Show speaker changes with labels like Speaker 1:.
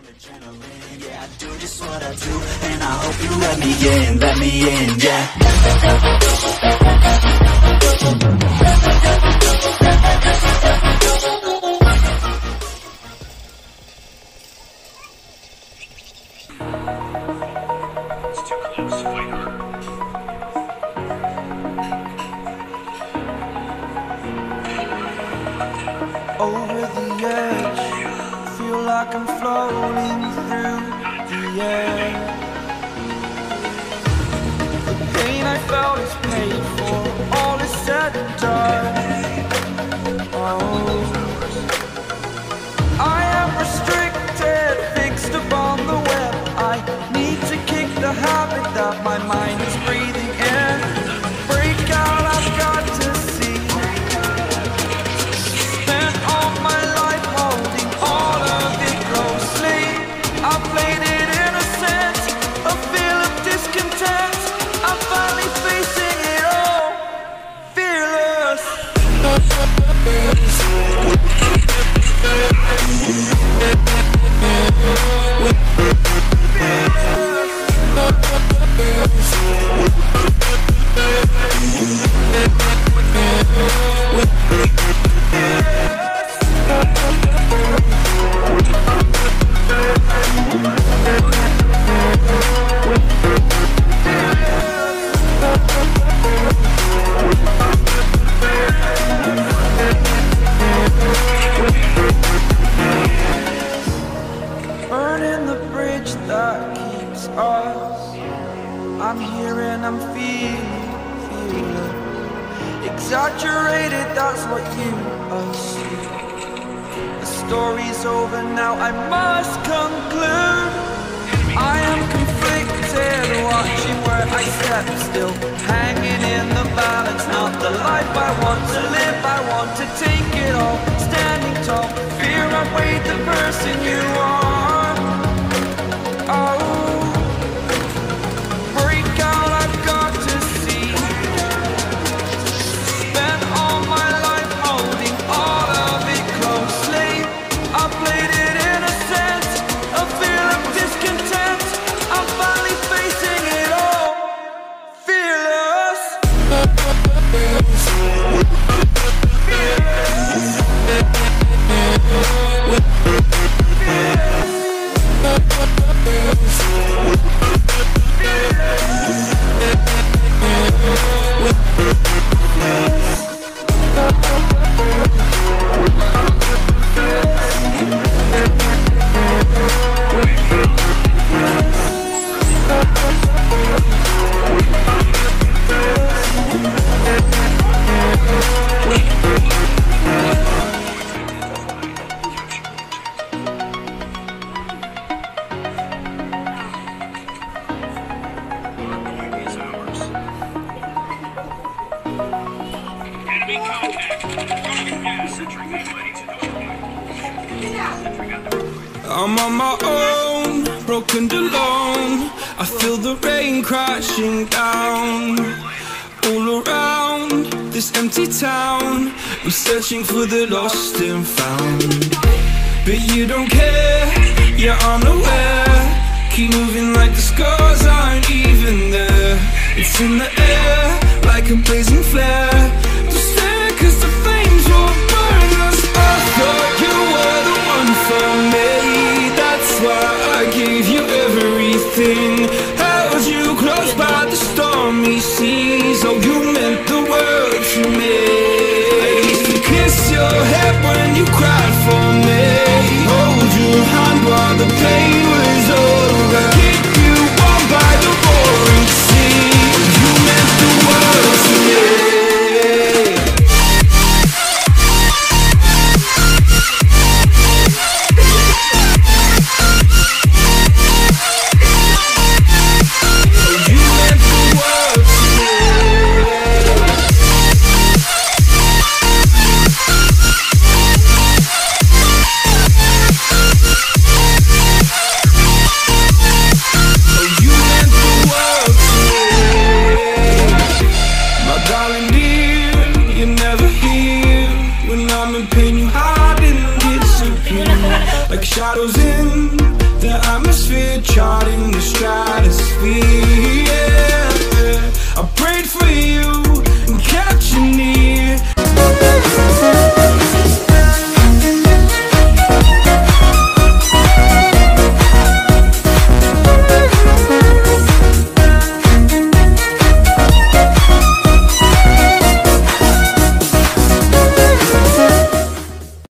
Speaker 1: adrenaline, yeah, I do just what I do, and I hope you let me in, yeah.
Speaker 2: It's too close, fight hard.
Speaker 3: Over the edge, feel like I'm floating through the air. The pain I felt is paid for, all is said and done. Oh, I am restricted, fixed upon the web. I need to kick the habit that my mind is breathing in. Break out, I've got to see. Spent all my life holding all of it closely. I played it innocent, a feel of discontent. I'm finally facing it all, fearless. Burning the bridge that keeps us. I'm here and I'm feeling exaggerated, that's what you assume. The story's over now, I must conclude. I am conflicted, watching where I step still, hanging in the balance. Not the life I want to live, I want to take it all. Standing tall, fear I weighed the person you are. Oh, break out, I've got to see. Spent all my life holding all of it closely. I played it innocent, a feel of discontent. I'm finally facing it all, fearless.
Speaker 2: Enemy contact. Target gas. Sentry gun ready to deploy.
Speaker 3: I'm on my own, broken and alone. I feel the rain crashing down all around this empty town. I'm searching for the lost and found, but you don't care, you're unaware. Keep moving like the scars aren't even there. It's in the air, like a blazing flare. Don't stare, cause the flames will burn us. I thought you were the one for me, that's why I gave you everything. Held you close by the stormy seas. Oh, you meant the world to me. I used to kiss your head when you cried for me, hold your hand while the pain was over, keep you warm by the roaring sea. You meant the world to me. Shadows in The atmosphere, charting the stratosphere.